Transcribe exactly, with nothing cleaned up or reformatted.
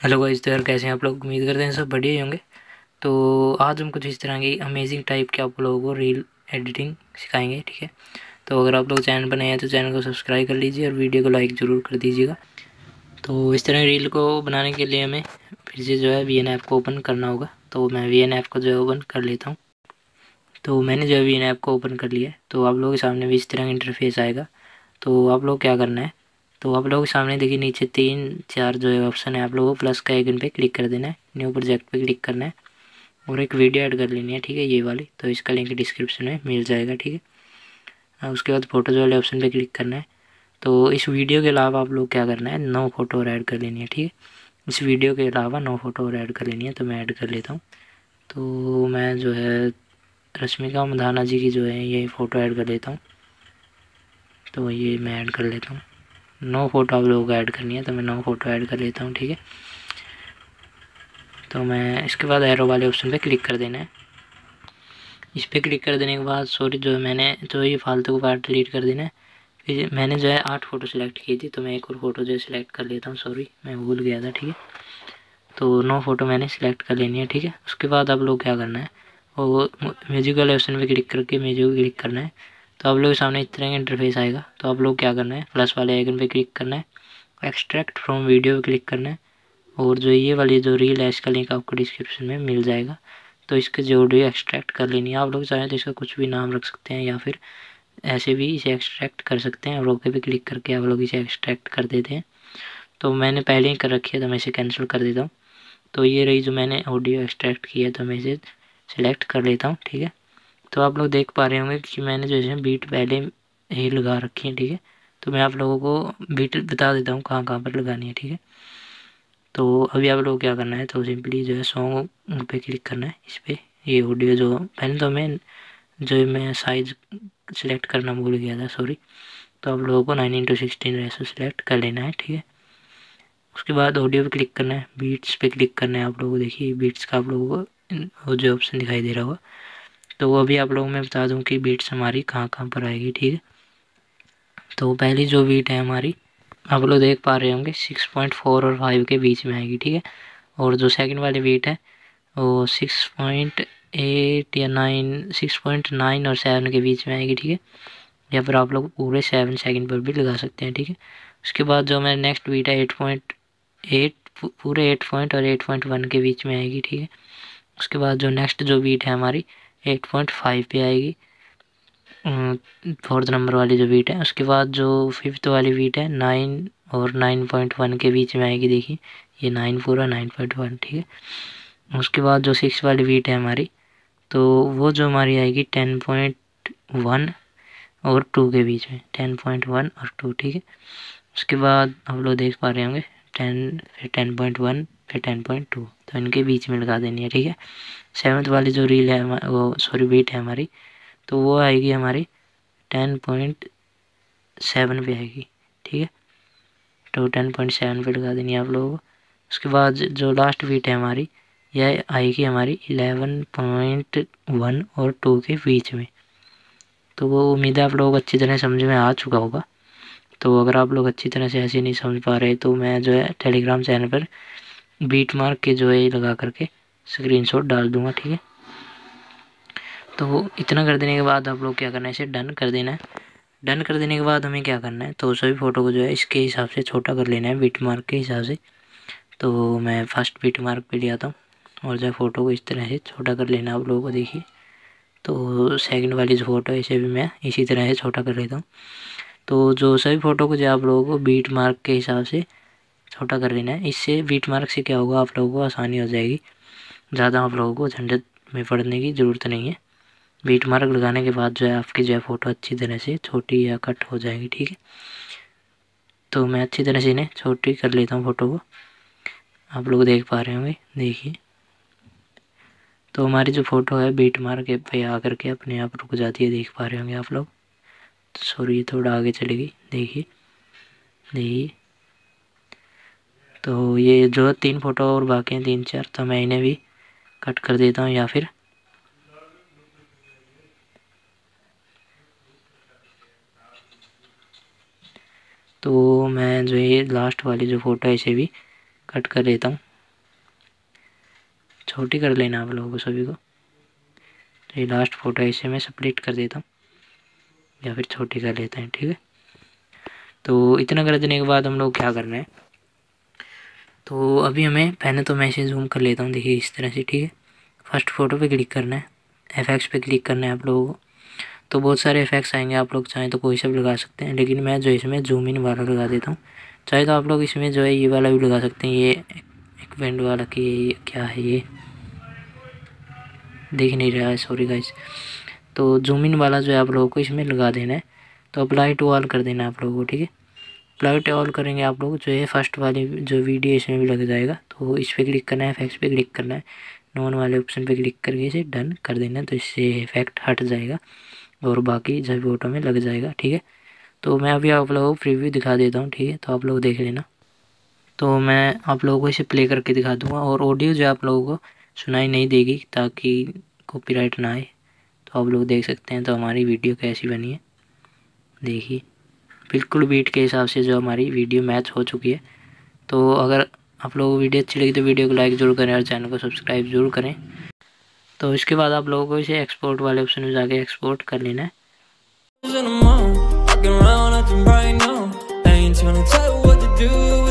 Hello guys, तो यार कैसे हैं आप लोग। उम्मीद करते हैं सब बढ़िया ही होंगे। तो आज हम कुछ इस तरह की अमेजिंग टाइप के आप लोगों को रील एडिटिंग सिखाएंगे, ठीक है। तो अगर आप लोग चैनल पर नए हैं तो चैनल को सब्सक्राइब कर लीजिए और वीडियो को लाइक ज़रूर कर दीजिएगा। तो इस तरह रील को बनाने के लिए हमें फिर से जो है वी एन ऐप को ओपन करना होगा। तो मैं वी एन ऐप को जो है ओपन कर लेता हूँ। तो मैंने जो है वी एन ऐप को ओपन कर लिया है। तो आप लोगों के सामने भी इस तरह का इंटरफेस आएगा। तो आप लोग क्या करना है, तो आप लोगों के सामने देखिए नीचे तीन चार जो है ऑप्शन है, आप लोगों को प्लस का आइकन पे क्लिक कर देना है, न्यू प्रोजेक्ट पे क्लिक करना है और एक वीडियो ऐड कर लेनी है, ठीक है, ये वाली। तो इसका लिंक डिस्क्रिप्शन में मिल जाएगा, ठीक है। उसके बाद फोटोज वाले ऑप्शन पे क्लिक करना है। तो इस वीडियो के अलावा आप लोग क्या करना है, नौ फोटो और ऐड कर लेनी है, ठीक है। इस वीडियो के अलावा नौ फोटो और ऐड कर लेनी है। तो मैं ऐड कर लेता हूँ। तो मैं जो है रश्मिका मंदाना जी की जो है ये फ़ोटो ऐड कर लेता हूँ। तो ये मैं ऐड कर लेता हूँ। नौ फोटो आप लोगों को ऐड करनी है, तो मैं नौ फोटो ऐड कर लेता हूँ, ठीक है। तो मैं इसके बाद एरो वाले ऑप्शन पे क्लिक कर देना है। इस पर क्लिक कर देने के बाद सॉरी जो मैंने जो ये फालतू का पार्ट डिलीट कर देना है। फिर मैंने जो है आठ फ़ोटो सेलेक्ट की थी, तो मैं एक और फ़ोटो जो है सिलेक्ट कर लेता हूँ। सॉरी मैं भूल गया था, ठीक है। तो नौ फोटो मैंने सिलेक्ट कर लेनी है, ठीक है। उसके बाद आप लोग क्या करना है, वो म्यूजिक वाले ऑप्शन पे क्लिक करके म्यूजिक पे क्लिक करना है। तो आप लोग के सामने इस तरह का इंटरफेस आएगा। तो आप लोग क्या करना है, प्लस वाले आइकन पे क्लिक करना है, एक्सट्रैक्ट फ्रॉम वीडियो पे क्लिक करना है और जो ये वाली जो रील है इसका लिंक आपको डिस्क्रिप्शन में मिल जाएगा। तो इसके जो ऑडियो एक्सट्रैक्ट कर लेनी है। आप लोग चाहें तो इसका कुछ भी नाम रख सकते हैं या फिर ऐसे भी इसे एक्सट्रैक्ट कर सकते हैं और ओके पे क्लिक करके आप लोग इसे एक्सट्रैक्ट कर देते हैं। तो मैंने पहले ही कर रखी है तो मैं इसे कैंसिल कर देता हूँ। तो ये रही जो मैंने ऑडियो एक्सट्रैक्ट की है, तो मैं इसे सिलेक्ट कर लेता हूँ, ठीक है। तो आप लोग देख पा रहे होंगे कि मैंने जो है बीट पहले ही लगा रखी है, ठीक है। तो मैं आप लोगों को बीट बता देता हूँ कहाँ कहाँ पर लगानी है, ठीक है। तो अभी आप लोग क्या करना है, तो सिंपली जो है सॉन्ग पे क्लिक करना है। इस पर ये ऑडियो जो पहले तो मैं जो मैं साइज़ सिलेक्ट करना भूल गया था, सॉरी। तो आप लोगों को nine into sixteen ratio select कर लेना है, ठीक है। उसके बाद ऑडियो पे क्लिक करना है, बीट्स पे क्लिक करना है। आप लोगों को देखिए बीट्स का आप लोगों को वो जो ऑप्शन दिखाई दे रहा होगा। तो वो अभी आप लोगों को मैं बता दूं कि बीट्स हमारी कहाँ कहाँ पर आएगी, ठीक है। तो पहली जो बीट है हमारी आप लोग देख पा रहे होंगे सिक्स पॉइंट फोर और फाइव के बीच में आएगी, ठीक है। और जो सेकंड वाली बीट है वो सिक्स पॉइंट एट या नाइन सिक्स पॉइंट नाइन और सेवन के बीच में आएगी, ठीक है। या फिर आप लोग पूरे सेवन सेकंड पर भी लगा सकते हैं, ठीक है। उसके बाद जो मैं नेक्स्ट बीट है एट पॉइंट एट पूरे एट पॉइंट और एट पॉइंट वन के बीच में आएगी, ठीक है। उसके बाद जो नेक्स्ट जो बीट है हमारी एट पॉइंट फाइव पे आएगी, फोर्थ नंबर वाली जो बीट है। उसके बाद जो फिफ्थ वाली बीट है नाइन और नाइन पॉइंट वन के बीच में आएगी, देखिए ये नाइन पूरा नाइन पॉइंट वन, ठीक है। उसके बाद जो सिक्स वाली बीट है हमारी, तो वो जो हमारी आएगी टेन पॉइंट वन और टू के बीच में, टेन पॉइंट वन और टू, ठीक है। उसके बाद आप लोग देख पा रहे होंगे टेन फिर टेन पॉइंट वन फिर टेन पॉइंट टू, तो इनके बीच में लगा देनी है, ठीक है। सेवन्थ वाली जो रील है वो सॉरी बीट है हमारी, तो वो आएगी हमारी टेन पॉइंट सेवन पे आएगी, ठीक है। तो टेन पॉइंट सेवन पे लगा देनी है आप लोगों को। उसके बाद जो लास्ट बीट है हमारी यह आएगी हमारी इलेवन पॉइंट वन और टू के बीच में। तो वो उम्मीद है आप लोगों को अच्छी तरह समझ में आ चुका होगा। तो अगर आप लोग अच्छी तरह से ऐसे नहीं समझ पा रहे तो मैं जो है टेलीग्राम चैनल पर बीट मार्क के जो है ये लगा करके स्क्रीनशॉट डाल दूंगा, ठीक है। तो इतना कर देने के बाद आप लोग क्या करना है, इसे डन कर देना है। डन कर देने के बाद हमें क्या करना है, तो सभी फ़ोटो को जो है इसके हिसाब से छोटा कर लेना है, बीट मार्क के हिसाब से। तो मैं फर्स्ट बीट मार्क पे ले आता हूँ और जो फ़ोटो को इस तरह से छोटा कर लेना आप लोगों को, देखिए। तो सेकंड वाली जो फ़ोटो है इसे भी मैं इसी तरह से छोटा कर लेता हूँ। तो जो सभी फ़ोटो को जो आप लोगों को बीट मार्क के हिसाब से छोटा कर लेना है। इससे बीट मार्क से क्या होगा, आप लोगों को आसानी हो जाएगी, ज़्यादा आप लोगों को झंझट में पड़ने की ज़रूरत नहीं है। बीट मार्क लगाने के बाद जो है आपकी जो है फ़ोटो अच्छी तरह से छोटी या कट हो जाएगी, ठीक है। तो मैं अच्छी तरह से इन्हें छोटी कर लेता हूँ फ़ोटो को, आप लोग देख पा रहे होंगे, देखिए। तो हमारी जो फ़ोटो है बीट मार्क पे आकर के अपने आप रुक जाती है, देख पा रहे होंगे आप लोग। तो सॉरी ये थोड़ा आगे चलेगी, देखिए देखिए। तो ये जो तीन फ़ोटो और बाकी हैं तीन चार, तो मैं इन्हें भी कट कर देता हूँ या फिर तो मैं जो ये लास्ट वाली जो फ़ोटो है इसे भी कट कर लेता हूँ, छोटी कर लेना आप लोगों को सभी को। तो ये लास्ट फ़ोटो है, इसे मैं स्प्लिट कर देता हूँ या फिर छोटी कर लेते हैं, ठीक है। तो इतना कर देने के बाद हम लोग क्या करना है, तो अभी हमें पहले तो मैं इसे जूम कर लेता हूँ, देखिए इस तरह से, ठीक है। फर्स्ट फ़ोटो पे क्लिक करना है, एफेक्ट्स पे क्लिक करना है आप लोगों को। तो बहुत सारे इफेक्ट्स आएंगे, आप लोग चाहें तो कोई सा भी लगा सकते हैं, लेकिन मैं जो इसमें जूम इन वाला लगा देता हूँ। चाहे तो आप लोग इसमें जो है ये वाला भी लगा सकते हैं, ये एक बैंड वाला की क्या है ये देख नहीं रहा है, सॉरी गाइस। तो जूम इन वाला जो है आप लोगों को इसमें लगा देना है। तो अप्लाई टू ऑल कर देना है आप लोगों को, ठीक है। अप्लाई टू ऑल करेंगे आप लोग जो है फर्स्ट वाली जो वीडियो इसमें भी लग जाएगा। तो इस पर क्लिक करना है, इफेक्ट्स पे क्लिक करना है, नॉन वाले ऑप्शन पे क्लिक करके इसे डन कर देना है। तो इससे इफेक्ट हट जाएगा और बाकी जब फोटो में लग जाएगा, ठीक है। तो मैं अभी आप लोगों को प्रीव्यू दिखा देता हूँ, ठीक है। तो आप लोग देख लेना। तो मैं आप लोगों को इसे प्ले करके दिखा दूँगा और ऑडियो जो आप लोगों को सुनाई नहीं देगी ताकि कॉपीराइट ना आए। तो आप लोग देख सकते हैं तो हमारी वीडियो कैसी बनी है, देखिए बिल्कुल बीट के हिसाब से जो हमारी वीडियो मैच हो चुकी है। तो अगर आप लोगों को वीडियो अच्छी लगी तो वीडियो को लाइक ज़रूर करें और चैनल को सब्सक्राइब ज़रूर करें। तो इसके बाद आप लोगों को इसे एक्सपोर्ट वाले ऑप्शन में जाके एक्सपोर्ट कर लेना है। Walking around acting right now, I ain't tryna tell you what to do.